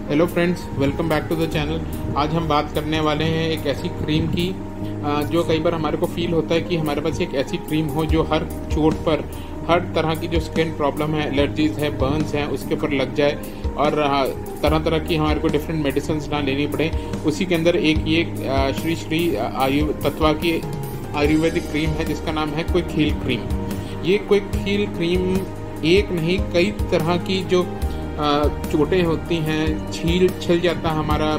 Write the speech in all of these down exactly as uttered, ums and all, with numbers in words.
Hello friends, welcome back to the channel. आज हम बात करने वाले हैं एक ऐसी क्रीम की जो कई बार हमारे को फील होता है कि हमारे पास एक ऐसी क्रीम हो जो हर चोट पर, हर तरह की जो स्किन प्रॉब्लम है, एलर्जीज है, बर्न्स हैं, उसके ऊपर लग जाए और तरह तरह की हमारे को डिफरेंट मेडिसिन ना लेनी पड़े। उसी के अंदर एक ये श्री श्री आयु तत्वा की आयुर्वेदिक क्रीम है जिसका नाम है क्विक हील क्रीम। ये क्विक हील क्रीम एक नहीं कई तरह की जो चोटें होती हैं, छील छिल जाता है हमारा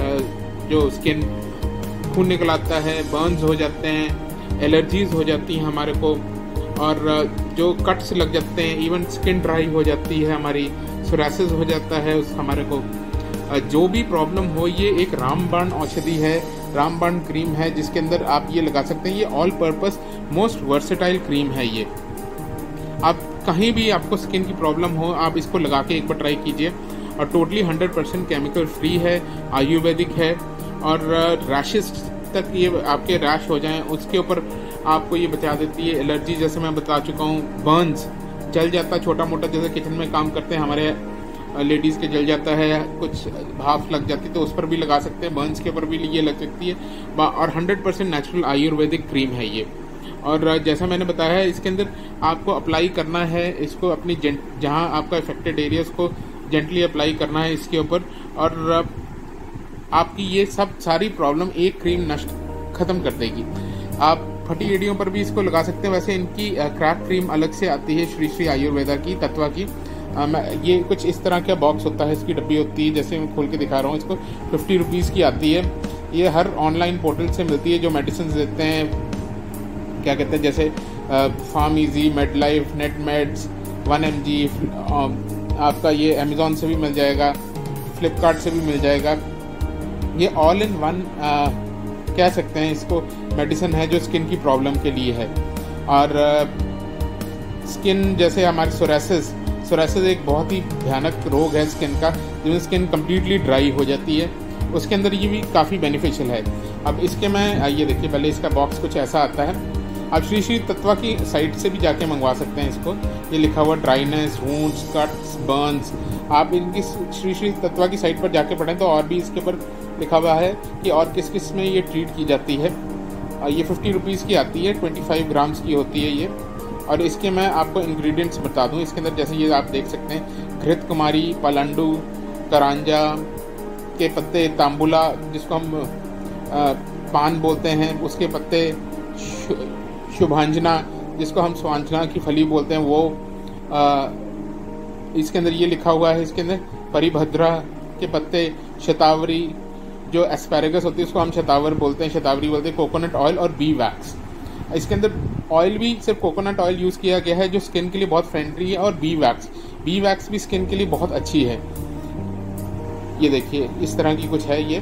जो स्किन, खून निकल आता है, बर्न्स हो जाते हैं, एलर्जीज हो जाती हैं हमारे को, और जो कट्स लग जाते हैं, इवन स्किन ड्राई हो जाती है हमारी, सोरासिस हो जाता है उस हमारे को। जो भी प्रॉब्लम हो, ये एक रामबाण औषधि है, रामबाण क्रीम है जिसके अंदर आप ये लगा सकते हैं। ये all purpose most versatile cream है। ये आप कहीं भी आपको स्किन की प्रॉब्लम हो, आप इसको लगा के एक बार ट्राई कीजिए। और totally hundred percent chemical free है, आयुर्वेदिक है, और रैशेस तक ये आपके रैश हो जाएं उसके ऊपर आपको ये बचा देती है। एलर्जी जैसे मैं बता चुका हूँ, बर्न्स जल जाता है छोटा मोटा, जैसे किचन में काम करते हैं हमारे लेडीज़ के जल जाता है, कुछ भाप लग जाती है तो उस पर भी लगा सकते हैं। बर्न्स के ऊपर भी ये लग सकती है। और हंड्रेड परसेंट नेचुरल आयुर्वेदिक क्रीम है ये। और जैसा मैंने बताया है, इसके अंदर आपको अप्लाई करना है इसको अपनी जहां आपका इफेक्टेड एरियाज को जेंटली अप्लाई करना है इसके ऊपर, और आपकी ये सब सारी प्रॉब्लम एक क्रीम नष्ट खत्म कर देगी। आप फटी एड़ियों पर भी इसको लगा सकते हैं। वैसे इनकी क्रैक क्रीम अलग से आती है, श्री श्री आयुर्वेदा की, तत्वा की। ये कुछ इस तरह का बॉक्स होता है, इसकी डब्बी होती है, जैसे मैं खोल के दिखा रहा हूँ। इसको फिफ्टी रुपीज़ की आती है। ये हर ऑनलाइन पोर्टल से मिलती है जो मेडिसिन देते हैं, क्या कहते हैं, जैसे PharmEasy, Medlife, Netmeds, one M G, आपका ये अमेजोन से भी मिल जाएगा, फ्लिपकार्ट से भी मिल जाएगा। ये ऑल इन वन कह सकते हैं इसको मेडिसिन है जो स्किन की प्रॉब्लम के लिए है। और स्किन जैसे हमारी सोरासिस सोरासिस एक बहुत ही भयानक रोग है स्किन का, जिसमें स्किन कम्प्लीटली ड्राई हो जाती है, उसके अंदर ये भी काफ़ी बेनिफिशियल है। अब इसके मैं ये देखिए, पहले इसका बॉक्स कुछ ऐसा आता है। आप श्री श्री तत्वा की साइट से भी जाके मंगवा सकते हैं इसको। ये लिखा हुआ ड्राइनेस, वुंड्स, कट्स, बर्न्स। आप इनकी श्री श्री तत्वा की साइट पर जाके पढ़ें तो और भी इसके ऊपर लिखा हुआ है कि और किस किस में ये ट्रीट की जाती है। ये फिफ्टी रुपीज़ की आती है, ट्वेंटी फाइव ग्राम्स की होती है ये। और इसके मैं आपको इंग्रेडिएंट्स बता दूँ। इसके अंदर जैसे ये आप देख सकते हैं, घृत कुमारी, पलांडू, करांजा के पत्ते, तांबुला जिसको हम आ, पान बोलते हैं, उसके पत्ते, शुभांजना जिसको हम स्वांजना की फली बोलते हैं, वो आ, इसके अंदर ये लिखा हुआ है। इसके अंदर परिभद्रा के पत्ते, शतावरी जो एस्पैरेगस होती है उसको हम शतावर बोलते हैं, शतावरी बोलते हैं, कोकोनट ऑयल और बी वैक्स। इसके अंदर ऑयल भी सिर्फ कोकोनट ऑयल यूज़ किया गया है जो स्किन के लिए बहुत फ्रेंडली है, और बी वैक्स बी वैक्स भी स्किन के लिए बहुत अच्छी है। ये देखिए, इस तरह की कुछ है, ये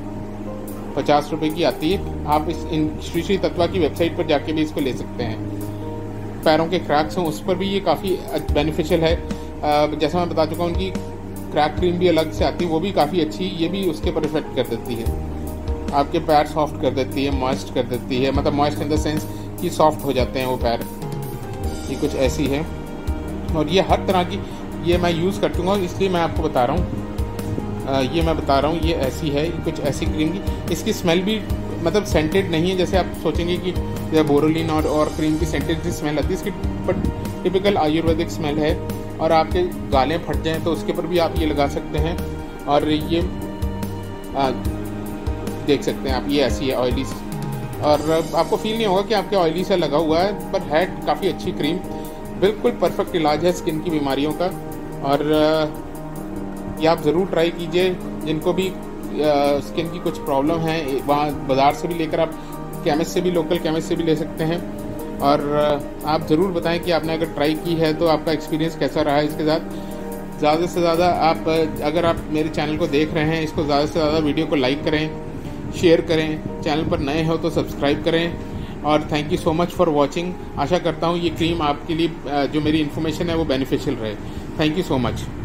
पचास रुपए की आती है। आप इस इन श्री श्री तत्वा की वेबसाइट पर जाके भी इसको ले सकते हैं। पैरों के क्रैक्स हों उस पर भी ये काफ़ी बेनिफिशियल है। जैसा मैं बता चुका हूँ, उनकी क्रैक क्रीम भी अलग से आती है, वो भी काफ़ी अच्छी, ये भी उसके ऊपर इफेक्ट कर देती है। आपके पैर सॉफ्ट कर देती है, मॉइस्ट कर देती है, मतलब मॉइस्ट इन द सेंस कि सॉफ्ट हो जाते हैं वो पैर। ये कुछ ऐसी है, और ये हर तरह की ये मैं यूज़ कर चुका हूँ, इसलिए मैं आपको बता रहा हूँ। ये मैं बता रहा हूँ, ये ऐसी है, कुछ ऐसी क्रीम की। इसकी स्मेल भी मतलब सेंटेड नहीं है, जैसे आप सोचेंगे कि बोरोलिन और और क्रीम की सेंटेड की स्मेल आती है, इसकी बट टिपिकल आयुर्वेदिक स्मेल है। और आपके गालें फट जाएं तो उसके ऊपर भी आप ये लगा सकते हैं। और ये आ, देख सकते हैं आप, ये ऐसी है ऑयली, और आपको फील नहीं होगा कि आपके ऑयली से लगा हुआ है, पर है काफ़ी अच्छी क्रीम, बिल्कुल परफेक्ट इलाज है स्किन की बीमारियों का। और ये आप ज़रूर ट्राई कीजिए। जिनको भी स्किन की कुछ प्रॉब्लम है, वहाँ बाज़ार से भी लेकर आप केमिस्ट से भी, लोकल केमिस्ट से भी ले सकते हैं। और आप ज़रूर बताएं कि आपने अगर ट्राई की है तो आपका एक्सपीरियंस कैसा रहा है इसके साथ। ज़्यादा से ज़्यादा आप, अगर आप मेरे चैनल को देख रहे हैं, इसको ज़्यादा से ज़्यादा वीडियो को लाइक करें, शेयर करें, चैनल पर नए हो तो सब्सक्राइब करें। और thank you so much for watching. आशा करता हूँ ये क्रीम आपके लिए, जो मेरी इन्फॉर्मेशन है वो बेनिफिशियल रहे। Thank you so much.